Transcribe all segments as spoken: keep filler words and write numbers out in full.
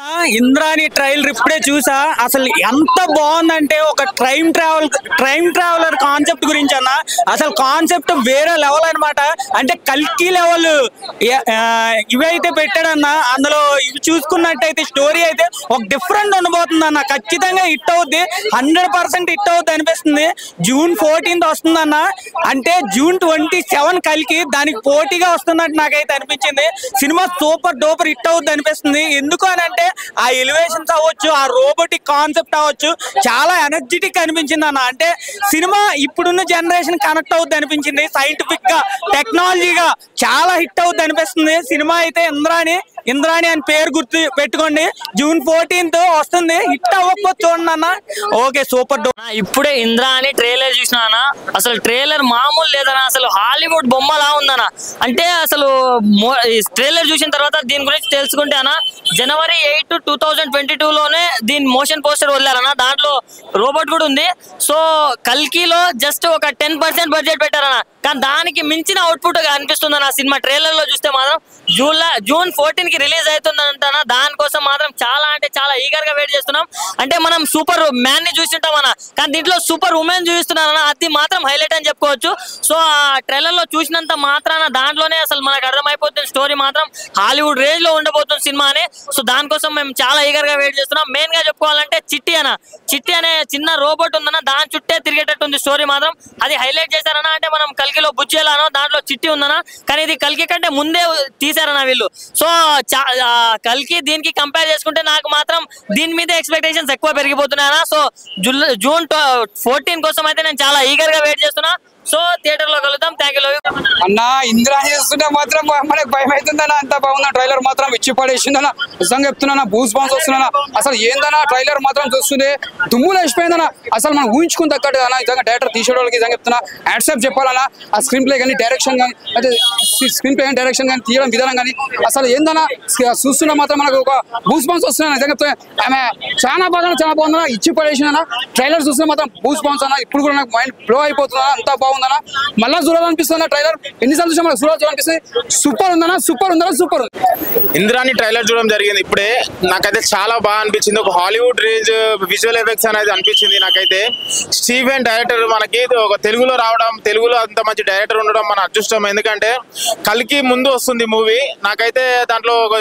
Indrani trailer ఇప్పుడే చూసా. అసలు ఎంత బాగుందంటే ఒక train travel train traveller concept గురించి అన్న. అసలు కాన్సెప్ట్ వేరే లెవెల్ అనమాట. అంటే కల్కి లెవెల్ ఇవైతే పెట్టాడన్న. అందులో ఇవి చూసుకున్నట్టయితే స్టోరీ అయితే ఒక డిఫరెంట్ ఉండబోతుంది అన్న. ఖచ్చితంగా హిట్ అవుద్ది, హండ్రెడ్ పర్సెంట్ హిట్ అవుద్ది అనిపిస్తుంది. జూన్ ఫోర్టీన్త్ వస్తుందన్న. అంటే జూన్ ట్వంటీ సెవెన్ కల్కి దానికి పోటీగా వస్తున్నట్టు నాకైతే అనిపించింది. సినిమా సూపర్ డూపర్ హిట్ అవుద్ది అనిపిస్తుంది. ఎందుకు అని అంటే ఆ ఎలివేషన్స్ అవ్వచ్చు, ఆ రోబోటిక్ కాన్సెప్ట్ అవ్వచ్చు, చాలా ఎనర్జెటిక్ అనిపించింది అన్న. అంటే సినిమా ఇప్పుడున్న జనరేషన్ కనెక్ట్ అవుద్ది అనిపించింది. సైంటిఫిక్ గా, టెక్నాలజీగా చాలా హిట్ అవుద్ది అనిపిస్తుంది. సినిమా అయితే ఇంద్రాని ఇంద్రాని అని పేరు గుర్తు పెట్టుకోండి. జూన్ ఫోర్టీన్త్ వస్తుంది. హిట్ అవ్వకపోతే చూడండి అన్న. Okay, super duper. ఇప్పుడే ఇంద్రా అని ట్రైలర్ చూసినా. అసలు ట్రైలర్ మామూలు లేదన్నా. అసలు హాలీవుడ్ బొమ్మలా ఉందన్నా. అంటే అసలు ట్రైలర్ చూసిన తర్వాత దీని గురించి తెలుసుకుంటే అన్న, జనవరి eight two thousand twenty two లోనే దీని మోషన్ పోస్టర్ వదిలారన్న. దాంట్లో రోబోట్ కూడా ఉంది. సో కల్కిలో జస్ట్ ఒక టెన్ పర్సెంట్ బడ్జెట్ పెట్టారన్న. కానీ దానికి మించిన అవుట్పుట్ అనిపిస్తుంది అన్న సినిమా. ట్రైలర్ లో చూస్తే మాత్రం జూన్ జూన్ ఫోర్టీన్ కి రిలీజ్ అవుతుందంట. దానికోసం మాత్రం చాలా అంటే చాలా ఈగర్ గా వెయిట్ చేస్తున్నాం. అంటే మనం సూపర్ మ్యాన్ ని చూసింటాం అన్న, కానీ దీంట్లో సూపర్ ఉమెన్ చూపిస్తున్నారన్న. అది మాత్రం హైలైట్ అని చెప్పుకోవచ్చు. సో ఆ ట్రైలర్ లో చూసినంత మాత్రాన దాంట్లోనే అసలు మనకు అర్థమైపోతుంది స్టోరీ మాత్రం హాలీవుడ్ రేంజ్ లో ఉండబోతుంది సినిమా అని. సో దానికోసం మేము చాలా ఈగర్ గా వెయిట్ చేస్తున్నాం. మెయిన్ గా చెప్పుకోవాలంటే చిట్టి అన్న, చిట్టి అనే చిన్న రోబోట్ ఉందన్న. దాని చుట్టే తిరిగేటట్టు ఉంది స్టోరీ మాత్రం. అది హైలైట్ చేశారన్న. అంటే మనం కల్కిలో బుజ్జేలానో దాంట్లో చిట్టి ఉందన్న, కానీ ఇది కల్కి కంటే ముందే తీసారన్న వీళ్ళు. సో కల్కి దీనికి కంపేర్ చేసుకుంటే నాకు మాత్రం దీని మీద ఎక్స్పెక్టేషన్స్ ఎక్కువ పెరిగిపోతున్నాయన్న. సో జూన్ ఫోర్టీన్ కోసం అయితే నేను చాలా ఈగర్ గా వెయిట్ చేస్తున్నా. సో థియేటర్ లో కలుద్దాం. థ్యాంక్ యూ అన్న. ఇంద్రా చేస్తుంటే మాత్రం మనకు భయం అవుతుందన్న. అంత బాగుందా ట్రైలర్ మాత్రం ఇచ్చి పడేసిందన్న. నిజంగా చెప్తున్నా, బూస్ బాన్స్ వస్తున్నా. అసలు ఏందన్నా ట్రైలర్ మాత్రం చూస్తుంటే దుమ్ములు వేసిపోయిందన్న. అసలు మనం ఊహించుకుని తగ్గట్టు అన్న. నిజంగా డైరెక్టర్ తీసే వాళ్ళకి నిజంగా చెప్తున్నా యాక్సెప్ట్ చెప్పాలన్నా. ఆ స్క్రీన్ ప్లే కానీ, డైరెక్షన్ కానీ, అయితే స్క్రీన్ ప్లే కానీ, డైరెక్షన్ కానీ, తీయడం విధానం కానీ అసలు ఏందన్నా చూస్తున్నా మాత్రం మనకు ఒక బూస్ బాన్స్ వస్తున్నాయి. నిజంగా చెప్తున్నా ఆమె చాలా బాగా చాలా బాగుందన్న. ఇచ్చి పడేసిందన్న. ట్రైలర్ చూస్తే మాత్రం బూస్ బాన్స్ అన్న. ఇప్పుడు కూడా నాకు మైండ్ బ్లో అయిపోతుందా. అంత బాగుందన్న. మళ్ళా చూడాలనిపిస్తుంది ట్రైలర్. ఎన్నిసార్లు చూసా మనకు చూడాలనిపిస్తుంది. సూపర్ ఉందన్న, సూపర్ ఉందన్న, సూపర్ ఉంది. ఇంద్రాని ట్రైలర్ చూడడం జరిగింది ఇప్పుడే. నాకైతే చాలా బాగా అనిపించింది. ఒక హాలీవుడ్ రేంజ్ విజువల్ ఎఫెక్ట్స్ అనేది అనిపించింది నాకైతే. స్టీవెన్ డైరెక్టర్ మనకి ఒక తెలుగులో రావడం, తెలుగులో అంత మంచి డైరెక్టర్ ఉండడం మన అదృష్టం. ఎందుకంటే కల్కి ముందు వస్తుంది మూవీ. నాకైతే దాంట్లో ఒక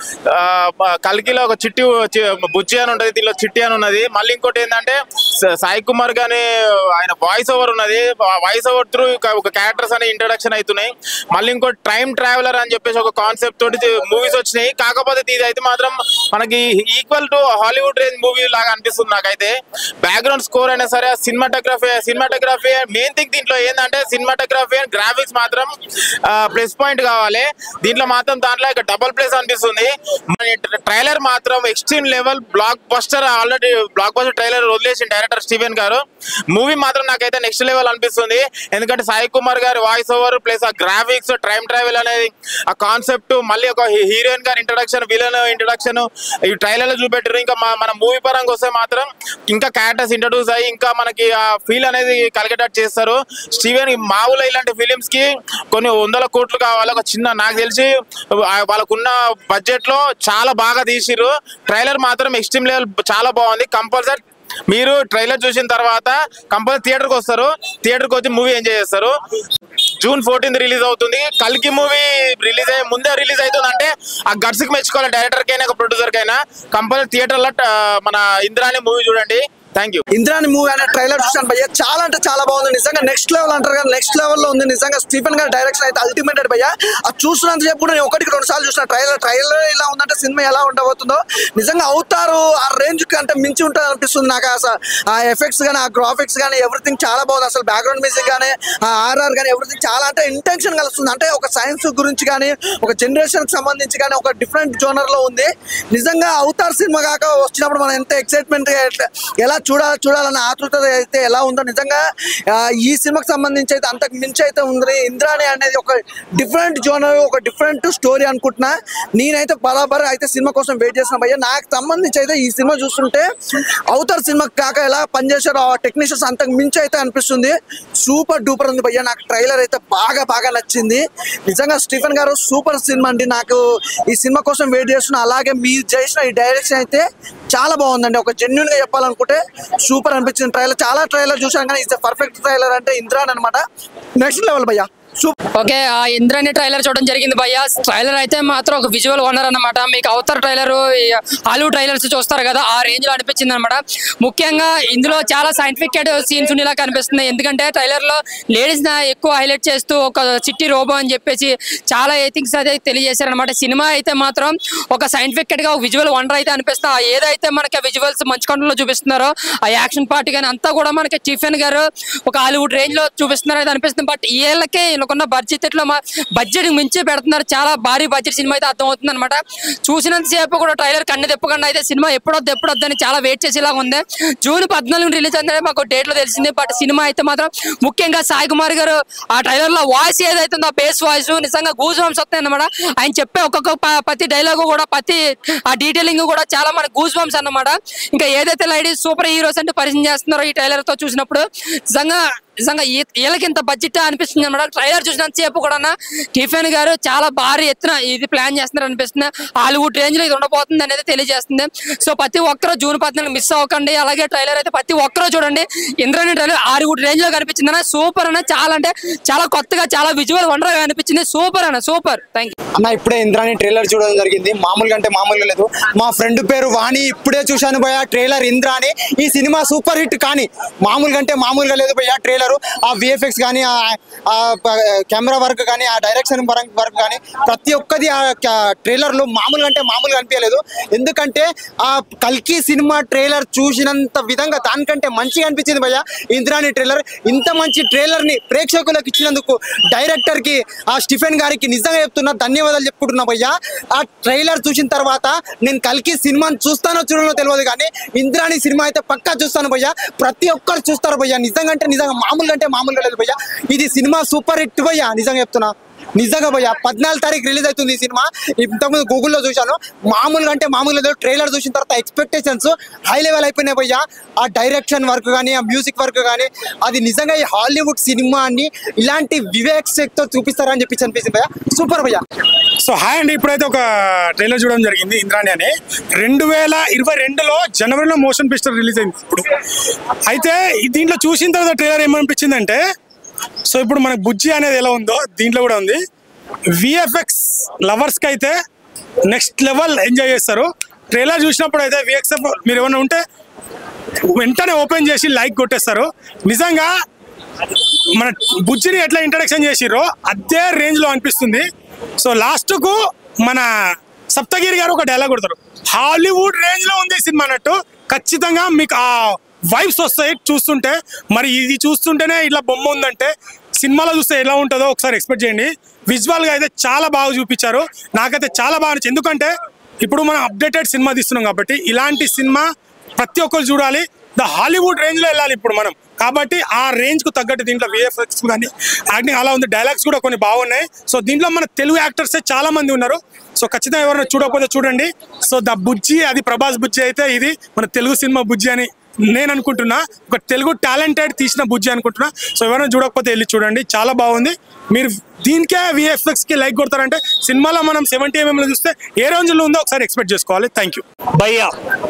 కల్కిలో ఒక చిట్టి బుజ్జి అని ఉంటుంది, దీనిలో చిట్టి అని ఉన్నది. మళ్ళీ ఇంకోటి ఏంటంటే సాయి కుమార్ గాని ఆయన వాయిస్ ఓవర్ ఉన్నది. వాయిస్ ఓవర్ త్రూ ఒక క్యారెక్టర్స్ అని ఇంట్రడక్షన్ అవుతున్నాయి. మళ్ళీ ఇంకో టైం ట్రావెలర్ అని చెప్పేసి ఒక కాన్సెప్ట్ తోటి మూవీస్ వచ్చినాయి. కాకపోతే ఇది అయితే మాత్రం మనకి equal to Hollywood range movie లాగా అనిపిస్తుంది నాకైతే. బ్యాక్గ్రౌండ్ స్కోర్ అయినా సరే, సినిమాటోగ్రఫీ సినిమాటోగ్రఫీ మెయిన్ థింగ్ దీంట్లో ఏంటంటే సినిమాటోగ్రఫీ అండ్ గ్రాఫిక్స్ మాత్రం ప్లస్ పాయింట్ కావాలి. దీంట్లో మాత్రం దాంట్లో ఇక డబుల్ ప్లేస్ అనిపిస్తుంది. ట్రైలర్ మాత్రం extreme level blockbuster. Already blockbuster trailer వదిలేసిన డైరెక్టర్ స్టీవెన్ గారు. మూవీ మాత్రం నాకైతే నెక్స్ట్ లెవెల్ అనిపిస్తుంది. ఎందుకంటే సాయి కుమార్ గారి వాయిస్ ఓవర్ ప్లస్ ఆ గ్రాఫిక్స్, టైం ట్రావెల్ అనేది ఆ కాన్సెప్ట్, మళ్ళీ ఒక హీరోయిన్ గారి ఇంట్రడక్షన్, విలన్ ఇంట్రడక్షన్ ఈ ట్రైలర్ లో చూపెట్టారు. ఇంకా మన మూవీ పరంగా వస్తే మాత్రం ఇంకా క్యారెక్టర్స్ ఇంట్రడ్యూస్ అయ్యి ఇంకా మనకి ఆ ఫీల్ అనేది కలిగేటట్టు చేస్తారు. స్టీవెన్ మామూలు ఇలాంటి ఫిలిమ్స్ కి కొన్ని వందల కోట్లు కావాలి. ఒక చిన్న నాకు తెలిసి వాళ్ళకున్న బడ్జెట్ లో చాలా బాగా తీసిరు. ట్రైలర్ మాత్రం ఎక్స్ట్రీమ్ లెవెల్ చాలా బాగుంది. కంపల్సరీ మీరు ట్రైలర్ చూసిన తర్వాత కంపల్సరీ థియేటర్కి వస్తారు. థియేటర్కి వచ్చి మూవీ ఎంజాయ్ చేస్తారు. జూన్ ఫోర్టీన్త్ రిలీజ్ అవుతుంది. కల్కి మూవీ రిలీజ్ అయ్యే ముందే రిలీజ్ అవుతుంది అంటే ఆ గట్స్కి మెచ్చుకోవాలి. డైరెక్టర్ కైనా ప్రొడ్యూసర్ కైనా కంపల్సరీ థియేటర్లో మన ఇంద్రాని మూవీ చూడండి. Thank you. ఇంద్రాని మూవీ అనే ట్రైలర్ చూసాను భయ్య. చాలా అంటే చాలా బాగుంది. నిజంగా నెక్స్ట్ లెవెల్ అంటారు కదా, నెక్స్ట్ లెవెల్ లో ఉంది. నిజంగా స్టీఫెన్ గారి డైరెక్షన్ అయితే అల్టిమేటెడ్ భయ్య. అది చూస్తున్నంత చెప్పు నేను ఒకటికి రెండు సార్లు చూసిన ట్రైలర్. ట్రైలర్ ఇలా ఉందంటే సినిమా ఎలా ఉండబోతుందో నిజంగా అవుతారు ఆ రేంజ్ కంటే మించి ఉంటుంది అనిపిస్తుంది నాకు. అసలు ఆ ఎఫెక్ట్స్ కానీ, ఆ గ్రాఫిక్స్ కానీ ఎవ్రీథింగ్ చాలా బాగుంది. అసలు బ్యాక్గ్రౌండ్ మ్యూజిక్ కానీ, ఆ ఆర్ఆర్ కానీ ఎవ్రీథింగ్ చాలా అంటే ఇంటెన్షన్ కలుస్తుంది. అంటే ఒక సైన్స్ గురించి కానీ, ఒక జనరేషన్ కి సంబంధించి కానీ ఒక డిఫరెంట్ జోనర్ లో ఉంది. నిజంగా అవుతారు సినిమా కాక వచ్చినప్పుడు మనం ఎంత ఎక్సైట్మెంట్ ఎలా చూడాలి చూడాలన్న ఆతృత అయితే ఎలా ఉందో నిజంగా ఈ సినిమాకి సంబంధించి అయితే అంతకు మించి అయితే ఉంది. ఇంద్రాణి అనేది ఒక డిఫరెంట్ జోనర్, ఒక డిఫరెంట్ స్టోరీ అనుకుంటున్నా. నేనైతే బరాబర్ అయితే సినిమా కోసం వెయిట్ చేసిన భయ్య. నాకు సంబంధించి అయితే ఈ సినిమా చూస్తుంటే అవతార్ సినిమాకి కాక ఎలా పనిచేశారో ఆ టెక్నీషియన్స్ అంతకు మించి అయితే అనిపిస్తుంది. సూపర్ డూపర్ ఉంది భయ్య. నాకు ట్రైలర్ అయితే బాగా బాగా నచ్చింది నిజంగా. స్టీఫెన్ గారు సూపర్ సినిమా అండి. నాకు ఈ సినిమా కోసం వెయిట్ చేస్తున్నా. అలాగే మీరు చేసిన ఈ డైరెక్షన్ అయితే చాలా బాగుందండి. ఒక జెన్యున్ గా చెప్పాలనుకుంటే సూపర్ అనిపించింది. ట్రైలర్ చాలా ట్రైలర్ చూసాను కానీ ఇట్స్ పర్ఫెక్ట్ ట్రైలర్ అంటే ఇంద్రాన్ అనమాట. నెక్స్ట్ లెవెల్ భయ్యా. ఓకే, ఆ ఇంద్రాణి ట్రైలర్ చూడడం జరిగింది భయ్య. ట్రైలర్ అయితే మాత్రం ఒక విజువల్ వనర్ అనమాట. మీకు అవతార్ ట్రైలర్, హాలీవుడ్ ట్రైలర్స్ చూస్తారు కదా, ఆ రేంజ్ లో అనిపించింది అనమాట. ముఖ్యంగా ఇందులో చాలా సైంటిఫిక్ సీన్స్ ఉండేలా కనిపిస్తుంది. ఎందుకంటే ట్రైలర్ లో లేడీస్ ఎక్కువ హైలైట్ చేస్తూ ఒక చిట్టి రోబో అని చెప్పేసి చాలా థింగ్స్ అయితే తెలియజేశారనమాట. సినిమా అయితే మాత్రం ఒక సైంటిఫిక్ గా విజువల్ వండర్ అయితే అనిపిస్తుంది. ఏదైతే మనకి విజువల్స్ మంచి కంట్రోల్లో చూపిస్తున్నారో ఆ యాక్షన్ పార్ట్ కానీ అంతా కూడా మనకి స్టీఫెన్ గారు ఒక హాలీవుడ్ రేంజ్ లో చూపిస్తున్నారు అయితే అనిపిస్తుంది. బట్ వీళ్ళకే ఉన్న బడ్జెట్ లో బడ్జెట్ మించి పెడుతున్నారు. చాలా భారీ బడ్జెట్ సినిమా అయితే అర్థం అవుతుంది అనమాట. చూసినంత సేపు కూడా ట్రైలర్ కన్ను తిప్పకుండా అయితే సినిమా ఎప్పుడొద్దు ఎప్పుడొద్దని చాలా వెయిట్ చేసేలాగా ఉంది. జూన్ పద్నాలుగు రిలీజ్ అంటే మాకు డేట్ లో తెలిసింది. బట్ సినిమా అయితే మాత్రం ముఖ్యంగా సాయి కుమార్ గారు ఆ ట్రైలర్ లో వాయిస్ ఏదైతే ఉందో బేస్ వాయిస్ నిజంగా గూజ్ బంప్స్ వస్తాయి అనమాట. ఆయన చెప్పే ఒక్కొక్క ప్రతి డైలాగ్ కూడా ప్రతి ఆ డీటెయిలింగ్ కూడా చాలా మనకు గూజ్ బంప్స్ అన్నమాట. ఇంకా ఏదైతే లేడీస్ సూపర్ హీరోస్ అంటే పరిచయం చేస్తున్నారో ఈ ట్రైలర్ తో చూసినప్పుడు నిజంగా నిజంగా వీళ్ళకి ఇంత బడ్జెట్ అనిపిస్తుంది అనమాట. ట్రైలర్ చూసినంత సేపు కూడా స్టీఫెన్ గారు చాలా భారీ ఎత్తున ఇది ప్లాన్ చేస్తున్నారు అనిపిస్తుంది. హాలీవుడ్ రేంజ్ లో ఇది ఉండబోతుంది అనేది తెలియజేస్తుంది. సో ప్రతి ఒక్కరూ జూన్ పద్నాలుగు మిస్ అవ్వకండి. అలాగే ట్రైలర్ అయితే ప్రతి ఒక్కరూ చూడండి. ఇంద్రాణి ట్రైలర్ హాలీవుడ్ రేంజ్ లో కనిపించింది అన్న. సూపర్ అన్న, చాలా అంటే చాలా కొత్తగా చాలా విజువల్ వండర్ గా అనిపించింది. సూపర్ అన్న, సూపర్. థ్యాంక్ యూ అన్న. ఇప్పుడే ఇంద్రాణి ట్రైలర్ చూడడం జరిగింది. మామూలుగా అంటే మామూలుగా లేదు. మా ఫ్రెండ్ పేరు వాణి. ఇప్పుడే చూశాను భయ్య ట్రైలర్ ఇంద్రాణి. ఈ సినిమా సూపర్ హిట్ కానీ మామూలుగా అంటే మామూలుగా లేదు భయ్య. ట్రైలర్ ఆ విఎఫ్ఎక్స్ కానీ ఆ కెమెరా వర్క్ కానీ ఆ డైరెక్షన్ వర్క్ కానీ ప్రతి ఒక్కది ఆ ట్రైలర్ లో మామూలుగా అంటే మామూలుగా అనిపించలేదు. ఎందుకంటే ఆ కల్కి సినిమా ట్రైలర్ చూసినంత విధంగా దానికంటే మంచిగా అనిపించింది భయ్య ఇంద్రాణి ట్రైలర్. ఇంత మంచి ట్రైలర్ ని ప్రేక్షకులకు ఇచ్చినందుకు డైరెక్టర్ కి ఆ స్టీఫెన్ గారికి నిజంగా చెప్తున్నా ధన్యవాదాలు చెప్పుకుంటున్నా భయ్య. ఆ ట్రైలర్ చూసిన తర్వాత నేను కల్కి సినిమాని చూస్తానో చూడనో తెలియదు కానీ ఇంద్రాణి సినిమా అయితే పక్కా చూస్తాను భయ్య. ప్రతి ఒక్కరు చూస్తారు భయ్య. నిజంగా అంటే నిజంగా మామూలుగా అంటే మామూలుగా లేదు భయ్య. ఇది సినిమా సూపర్ హిట్ భయ్య. నిజంగా చెప్తున్నా నిజంగా భయ్య. పద్నాలుగు తారీఖు రిలీజ్ అవుతుంది ఈ సినిమా. ఇంతకుముందు గూగుల్లో చూశాను. మామూలుగా అంటే మామూలుగా లేదు. ట్రైలర్ చూసిన తర్వాత ఎక్స్పెక్టేషన్స్ హై లెవెల్ అయిపోయినాయి భయ్య. ఆ డైరెక్షన్ వర్క్ కానీ ఆ మ్యూజిక్ వర్క్ కానీ అది నిజంగా ఈ హాలీవుడ్ సినిమాని ఇలాంటి వివేక్తో చూపిస్తారని చెప్పి అనిపించింది భయ్య. సూపర్ భయ్య. సో హాయ్ అండి. ఇప్పుడైతే ఒక ట్రైలర్ చూడడం జరిగింది ఇంద్రాణి అని. రెండు వేల ఇరవై రెండులో జనవరిలో మోషన్ పిక్చర్ రిలీజ్ అయింది ఇప్పుడు. అయితే దీంట్లో చూసిన తర్వాత ట్రైలర్ ఏమనిపించింది అంటే, సో ఇప్పుడు మనకు బుజ్జి అనేది ఎలా ఉందో దీంట్లో కూడా ఉంది. విఎఫ్ఎక్స్ లవర్స్ కి అయితే నెక్స్ట్ లెవెల్ ఎంజాయ్ చేస్తారు. ట్రైలర్ చూసినప్పుడు అయితే విఎక్స్ఎఫ్ మీరు ఏమైనా ఉంటే వెంటనే ఓపెన్ చేసి లైక్ కొట్టేస్తారు. నిజంగా మన బుజ్జిని ఎట్లా ఇంట్రడక్షన్ చేసిర్రో అదే రేంజ్ లో అనిపిస్తుంది. సో లాస్ట్ కు మన సప్తగిరి గారు ఒక డైలాగ్ కొడతారు. హాలీవుడ్ రేంజ్ లో ఉంది సినిమా అన్నట్టు. ఖచ్చితంగా మీకు ఆ వైబ్స్ వస్తాయి చూస్తుంటే. మరి ఇది చూస్తుంటేనే ఇట్లా బొమ్మ ఉందంటే సినిమాలో చూస్తే ఎలా ఉంటుందో ఒకసారి ఎక్స్పెక్ట్ చేయండి. విజువల్ గా అయితే చాలా బాగా చూపించారు. నాకైతే చాలా బాగా నచ్చింది. ఎందుకంటే ఇప్పుడు మనం అప్డేటెడ్ సినిమా తీస్తున్నాం కాబట్టి ఇలాంటి సినిమా ప్రతి ఒక్కరు చూడాలి. ద హాలీవుడ్ రేంజ్ లో వెళ్ళాలి ఇప్పుడు మనం. కాబట్టి ఆ రేంజ్ కు తగ్గట్టు దీంట్లో విఎఫ్ఎక్స్ కానీ యాక్టింగ్ అలా ఉంది. డైలాగ్స్ కూడా కొన్ని బాగున్నాయి. సో దీంట్లో మన తెలుగు యాక్టర్స్ చాలా మంది ఉన్నారు. సో ఖచ్చితంగా ఎవరైనా చూడకపోతే చూడండి. సో ద బుజ్జి అది ప్రభాస్ బుజ్జి అయితే ఇది మన తెలుగు సినిమా బుజ్జి అని నేను అనుకుంటున్నా. ఒక తెలుగు టాలెంటెడ్ తీసిన బుజ్జి అనుకుంటున్నా. సో ఎవరైనా చూడకపోతే వెళ్ళి చూడండి, చాలా బాగుంది. మీరు దీనికే విఎఫ్ఎక్స్ కి లైక్ కొడతారంటే సినిమాలో మనం సెవెంటీ ఎంఎం లో చూస్తే ఏ రేంజ్లో ఉందో ఒకసారి ఎక్స్పెక్ట్ చేసుకోవాలి. థ్యాంక్ యూ భయ్యా.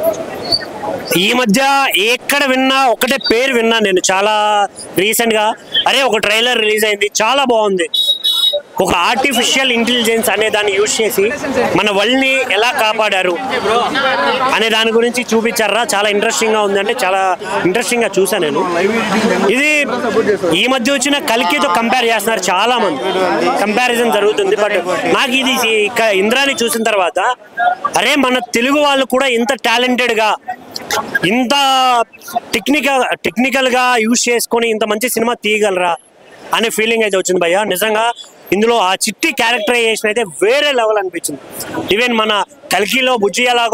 ఈ మధ్య ఎక్కడ విన్నా ఒకటే పేరు విన్నా నేను చాలా రీసెంట్ గా. అరే ఒక ట్రైలర్ రిలీజ్ అయింది, చాలా బాగుంది. ఒక ఆర్టిఫిషియల్ ఇంటెలిజెన్స్ అనే దాన్ని యూజ్ చేసి మన వరల్డ్ ని ఎలా కాపాడారు అనే దాని గురించి చూపించారా. చాలా ఇంట్రెస్టింగ్ గా ఉంది. అంటే చాలా ఇంట్రెస్టింగ్ గా చూసాను నేను. ఇది ఈ మధ్య వచ్చిన కల్కితో కంపేర్ చేస్తున్నారు చాలా మంది. కంపారిజన్ జరుగుతుంది. బట్ నాకు ఇది ఇంద్రాని చూసిన తర్వాత అరే మన తెలుగు వాళ్ళు కూడా ఇంత టాలెంటెడ్ గా ఇంత టెక్నికల్ టెక్నికల్ గా యూజ్ చేసుకొని ఇంత మంచి సినిమా తీయగలరా అనే ఫీలింగ్ అయితే వచ్చింది భయ్య. నిజంగా ఇందులో ఆ చిట్టి క్యారెక్టరైజేషన్ అయితే వేరే లెవెల్ అనిపించింది. ఈవెన్ మన కల్కిలో బుజ్జి ఎలాగో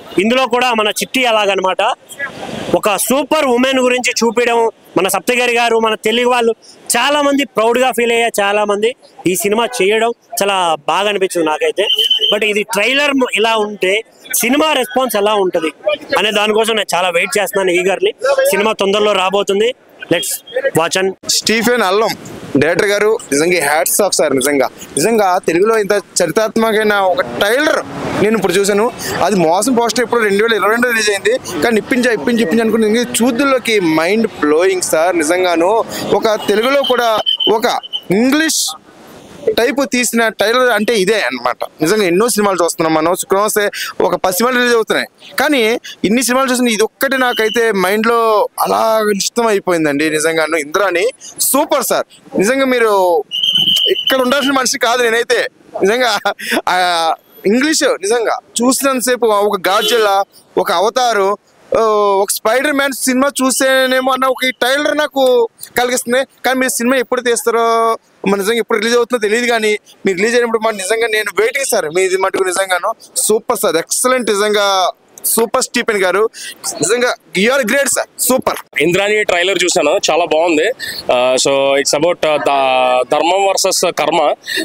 ఇందులో కూడా మన చిట్టి అలాగనమాట ఒక సూపర్ ఉమెన్ గురించి చూపించడం మన సప్తగిరి గారు మన తెలుగు వాళ్ళు చాలా మంది ప్రౌడ్ గా ఫీల్ అయ్యా చాలా మంది ఈ సినిమా చేయడం చాలా బాగా అనిపించింది నాకైతే. బట్ ఇది ట్రైలర్ ఇలా ఉంటే సినిమా రెస్పాన్స్ ఎలా ఉంటది అనే దానికోసం నేను చాలా వెయిట్ చేస్తున్నాను ఈగర్లీ. సినిమా తొందరలో రాబోతుంది, let's watch. And Stephen Allam director గారు నిజంగా హ్యాట్స్ ఆఫ్ సార్. నిజంగా నిజంగా తెలుగులో ఇంత చరిత్రాత్మకమైన ఒక ట్రైలర్ నేను ఇప్పుడు చూశాను. అది మోసం పోస్టర్ ఇప్పుడు రెండు వేల ఇరవై రెండు రిలీజ్ అయింది, కానీ ఇప్పించా ఇప్పించి ఇప్పించి అనుకుని చూద్దుల్లోకి మైండ్ బ్లోయింగ్ సార్. నిజంగాను ఒక తెలుగులో కూడా ఒక ఇంగ్లీష్ టైపు తీసిన ట్రైలర్ అంటే ఇదే అనమాట. నిజంగా ఎన్నో సినిమాలు చూస్తున్నాం మనం, శుక్రవారం వస్తే ఒక పది సినిమాలు రిలీజ్ అవుతున్నాయి, కానీ ఇన్ని సినిమాలు చూసిన ఇది ఒక్కటి నాకైతే మైండ్లో అలా ఇష్టం అయిపోయిందండి. నిజంగాను ఇంద్రాని సూపర్ సార్. నిజంగా మీరు ఇక్కడ ఉండాల్సిన మనిషి కాదు నేనైతే. నిజంగా ఇంగ్లీష్ నిజంగా చూసినంతసేపు ఒక గాడ్జిల్లా, ఒక అవతారు, ఒక స్పైడర్ మ్యాన్ సినిమా చూసేనేమో అన్న ఒక ట్రైలర్ నాకు కలిగిస్తుంది. కానీ మీరు సినిమా ఎప్పుడు తీస్తారో మన నిజంగా ఎప్పుడు రిలీజ్ అవుతుందో తెలియదు, కానీ మీరు రిలీజ్ అయినప్పుడు మన నిజంగా నేను వెయిటింగ్ సార్. మీది మటుకు నిజంగాను సూపర్ సార్, ఎక్సలెంట్. నిజంగా సూపర్ స్టీఫెన్ గారు నిజంగా you are great sir, super. Indrani trailer చూసాను, చాలా బాగుంది. సో ఇట్స్ అబౌట్ ధర్మం వర్సెస్ కర్మ.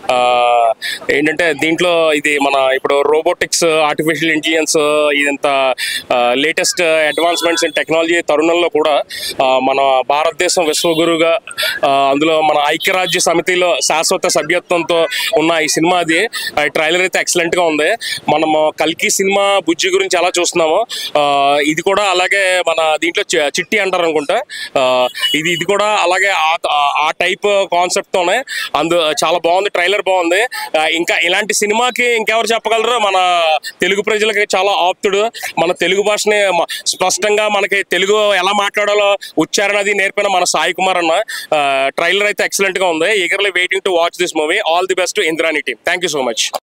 ఏంటంటే దీంట్లో ఇది మన ఇప్పుడు రోబోటిక్స్, ఆర్టిఫిషియల్ ఇంటెలిజెన్స్, ఇదంత లేటెస్ట్ అడ్వాన్స్మెంట్స్ ఇన్ టెక్నాలజీ తరుణంలో కూడా మన భారతదేశం విశ్వగురుగా, అందులో మన ఐక్యరాజ్య సమితిలో శాశ్వత సభ్యత్వంతో ఉన్న ఈ సినిమా, అది ట్రైలర్ అయితే ఎక్సలెంట్ గా ఉంది. మనము కల్కి సినిమా బుజ్జి గురించి ఎలా చూస్తున్నాము, ఇది కూడా అలాగే మన దీంట్లో చిట్టి అంటారు అనుకుంటా, ఇది ఇది కూడా అలాగే ఆ టైప్ కాన్సెప్ట్ తోనే అందు చాలా బాగుంది. ట్రైలర్ బాగుంది. ఇంకా ఇలాంటి సినిమాకి ఇంకెవరు చెప్పగలరు? మన తెలుగు ప్రజలకి చాలా ఆప్తుడు, మన తెలుగు భాషని స్పష్టంగా మనకి తెలుగు ఎలా మాట్లాడాలో ఉచ్చారణ అది నేర్పిన మన సాయి కుమార్ అన్న. ట్రైలర్ అయితే ఎక్సలెంట్ గా ఉంది. Eagerly waiting to watch this movie. All the best Indrani team. Thank you so much.